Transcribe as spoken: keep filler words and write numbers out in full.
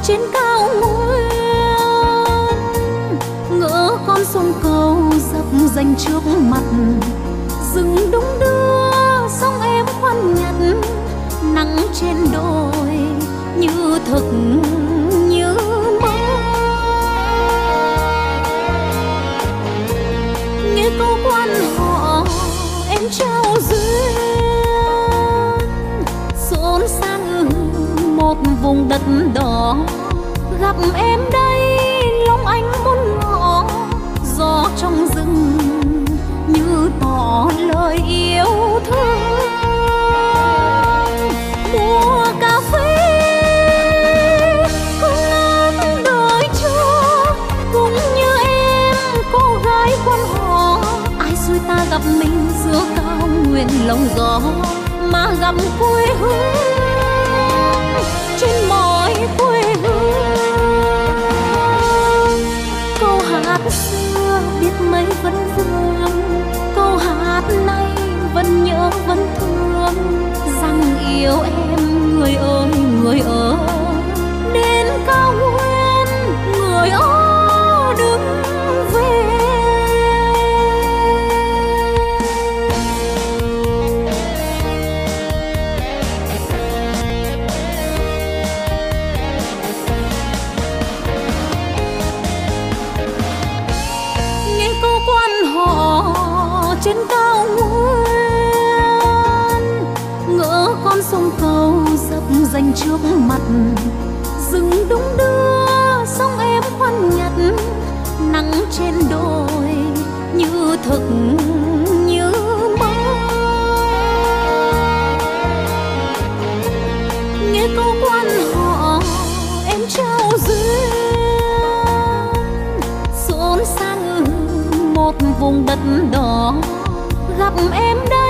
trên cao nguyên, ngỡ con sông cầu dập dành trước mặt. Rừng đung đưa sóng em khoan nhặt, nắng trên đồi như thực như mơ. Nghe câu quan họ em trao duyên, xốn sang một vùng đất đỏ. Gặp em đây lòng anh muốn ngỏ, gió trong rừng như tỏ lời yêu thương. Mùa cà phê không ngớt đợi chờ, cũng như em cô gái quan họ. Ai xui ta gặp mình giữa cao nguyên lòng gió, mà gặp quê hương trên mọi quê hương. Câu hát xưa biết mấy vẫn vương, câu hát nay vẫn nhớ vẫn thương, rằng yêu em người ơi người ơi. Đến cao nguyên người ơi đứng về. Nghe câu quan họ trên cao nguyên, ngỡ con sông cầu dập dành trước mặt. Rừng đung đưa sóng em khoan nhặt, nắng trên đồi như thực như mơ. Nghe câu quan họ em trao duyên, xốn sang một vùng đất đỏ. Gặp em đây